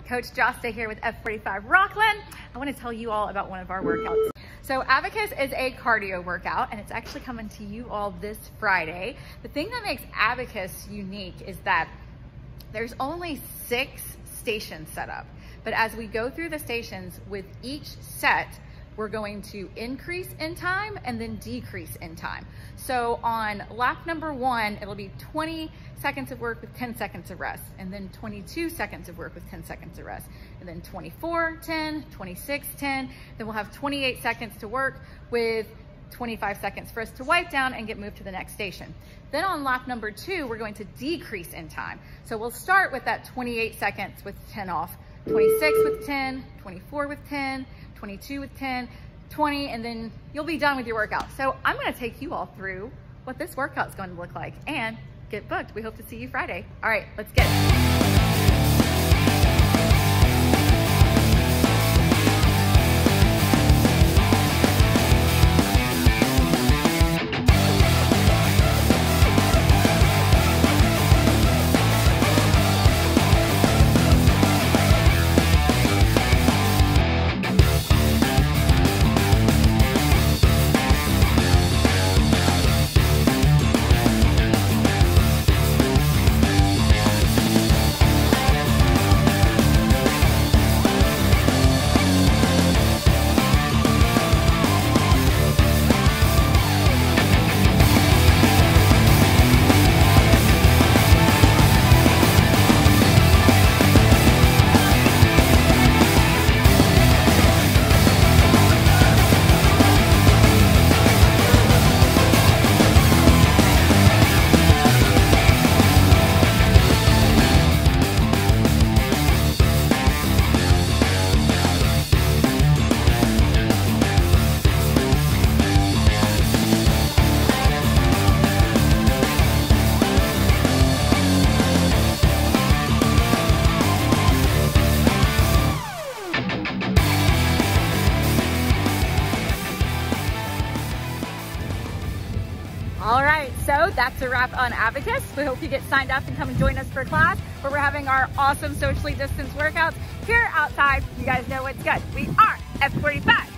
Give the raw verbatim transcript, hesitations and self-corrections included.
Coach Josta here with F forty-five Rockland. I want to tell you all about one of our workouts. So Abacus is a cardio workout and it's actually coming to you all this Friday. The thing that makes Abacus unique is that there's only six stations set up, but as we go through the stations with each set, we're going to increase in time and then decrease in time. So on lap number one, it'll be twenty seconds of work with ten seconds of rest, and then twenty-two seconds of work with ten seconds of rest, and then twenty-four, ten, twenty-six, ten. Then we'll have twenty-eight seconds to work with twenty-five seconds for us to wipe down and get moved to the next station. Then on lap number two, we're going to decrease in time. So we'll start with that twenty-eight seconds with ten off, twenty-six with ten, twenty-four with ten, twenty-two with ten, twenty, and then you'll be done with your workout. So I'm gonna take you all through what this workout's going to look like and get booked. We hope to see you Friday. All right, let's get it. All right, so that's a wrap on Abacus. We hope you get signed up and come and join us for class where we're having our awesome socially distanced workouts here outside. You guys know what's good. We are F forty-five.